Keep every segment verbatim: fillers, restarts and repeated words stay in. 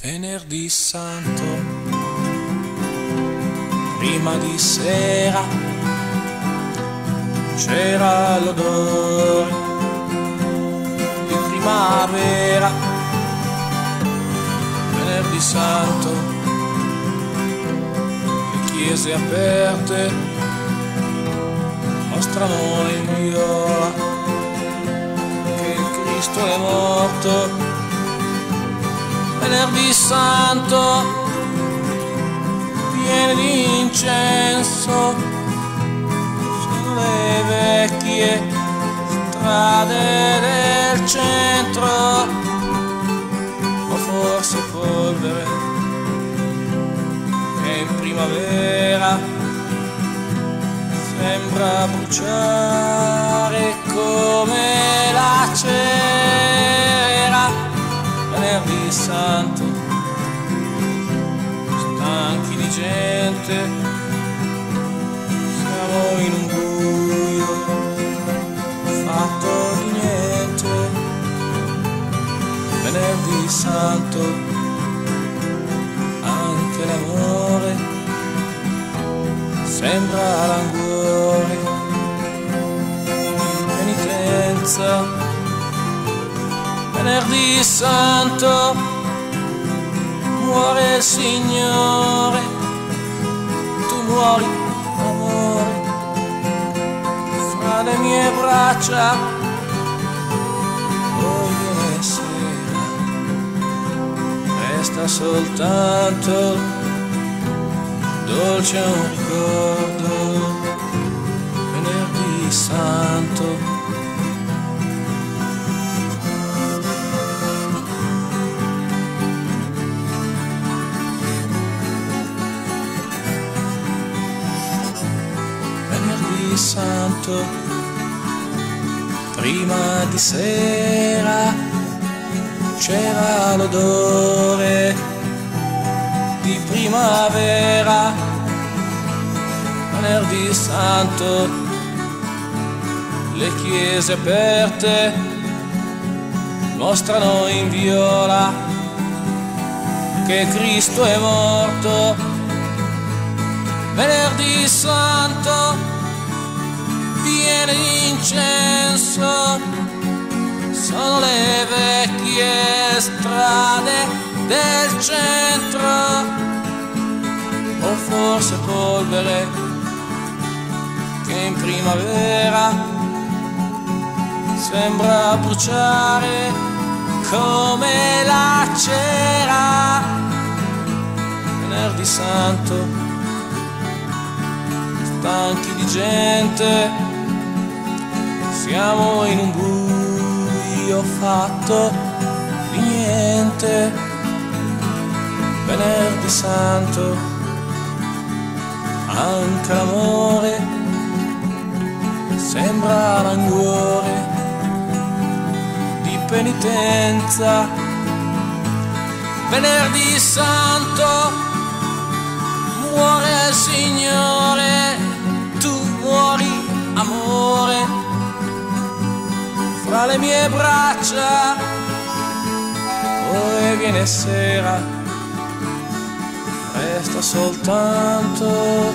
Venerdì Santo, prima di sera c'era l'odore di primavera. Venerdì Santo, le chiese aperte mostrano in viola che il Cristo è morto. Venerdì Santo, piene di incenso, sono le vecchie strade del centro, o forse polvere che in primavera sembra bruciare come la cera. Venerdì Santo, stanchi di gente, siamo in un buio fatto di niente. Venerdì Santo, anche l'amore sembra languore, penitenza. Venerdì Santo, muore il Signore, tu muori, amore, fra le mie braccia. Poi viene sera, resta soltanto dolce un ricordo. Venerdì Santo, Santo, prima di sera c'era l'odore di primavera. Venerdì Santo, le chiese aperte mostrano in viola che Cristo è morto. Venerdì Santo, piene di incenso, sono le vecchie strade del centro, o forse polvere che in primavera sembra bruciare come la cera. Venerdì Santo, stanchi di gente, siamo in un buio fatto di niente. Venerdì Santo, anche l'amore sembra languore di penitenza. Venerdì Santo, muore il Signore, tu muori, amore, fra le mie braccia. Poi viene sera, resta soltanto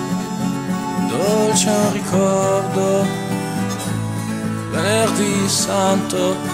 dolce un ricordo. Venerdì Santo,